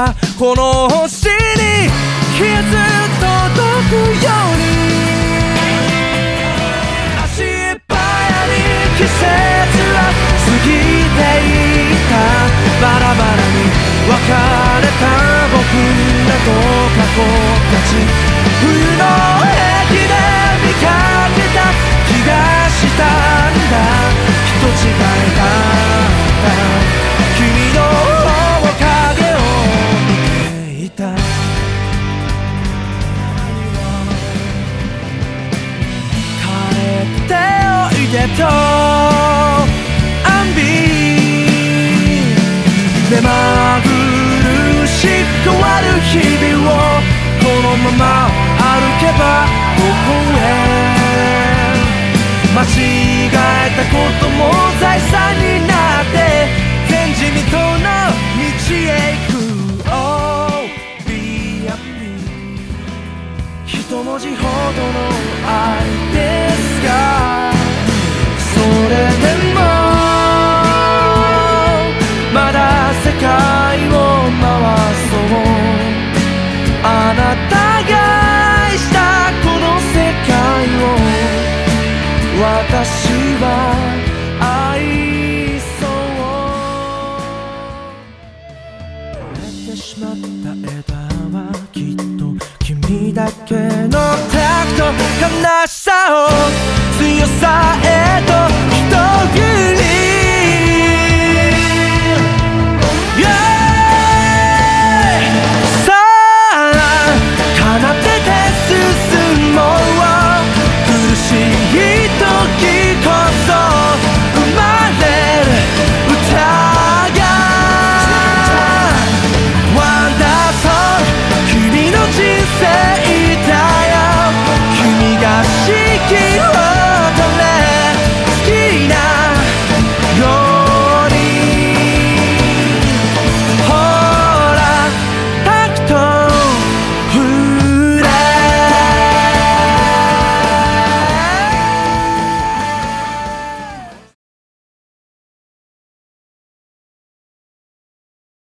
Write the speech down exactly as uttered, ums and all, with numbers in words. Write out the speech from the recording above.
はこの星にいつ届くように足早に季節は過ぎていったバラバラに別れた僕らと過去たち冬の駅で見かけた気がしたんだ人違いだった君の面影を見ていた帰っておいでとアンビ目まぐるしく変わる日々をこのまま歩けばどこへ間違えたことも財産になって前人未到の道へ行く Oh be a me 一文字ほどの愛ですがそれでもまだ世界を回そうあなたが愛したこの世界を私は愛そう折れてしまった枝はきっと君だけのタクト